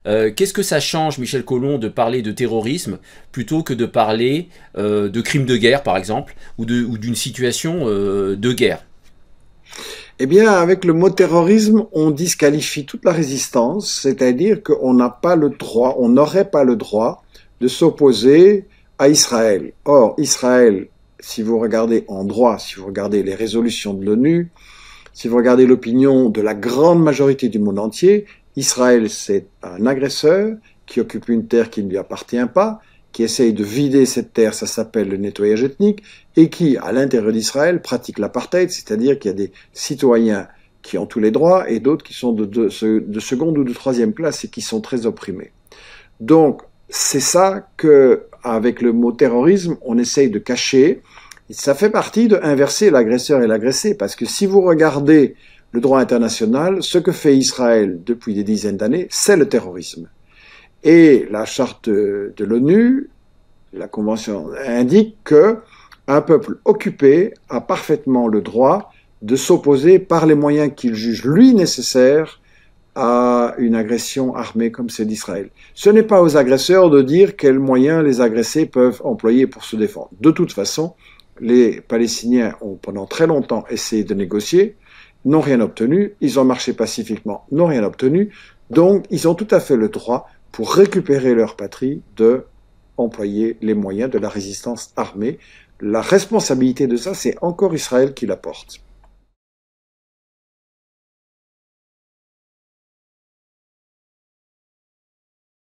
Qu'est-ce que ça change, Michel Collomb, de parler de terrorisme plutôt que de parler de crimes de guerre, par exemple, ou d'une situation de guerre? Eh bien, avec le mot terrorisme, on disqualifie toute la résistance, c'est-à-dire qu'on n'a pas le droit, on n'aurait pas le droit de s'opposer à Israël. Or, Israël, si vous regardez en droit, si vous regardez les résolutions de l'ONU, si vous regardez l'opinion de la grande majorité du monde entier, Israël, c'est un agresseur qui occupe une terre qui ne lui appartient pas, qui essaye de vider cette terre, ça s'appelle le nettoyage ethnique, et qui, à l'intérieur d'Israël, pratique l'apartheid, c'est-à-dire qu'il y a des citoyens qui ont tous les droits et d'autres qui sont de seconde ou de troisième classe et qui sont très opprimés. Donc, c'est ça que, avec le mot terrorisme, on essaye de cacher. Et ça fait partie de inverser l'agresseur et l'agressé, parce que si vous regardez le droit international, ce que fait Israël depuis des dizaines d'années, c'est le terrorisme. Et la charte de l'ONU, la convention, indique que un peuple occupé a parfaitement le droit de s'opposer par les moyens qu'il juge lui nécessaires à une agression armée comme celle d'Israël. Ce n'est pas aux agresseurs de dire quels moyens les agressés peuvent employer pour se défendre. De toute façon, les Palestiniens ont pendant très longtemps essayé de négocier, n'ont rien obtenu, ils ont marché pacifiquement, n'ont rien obtenu, donc ils ont tout à fait le droit, pour récupérer leur patrie, de employer les moyens de la résistance armée. La responsabilité de ça, c'est encore Israël qui la porte.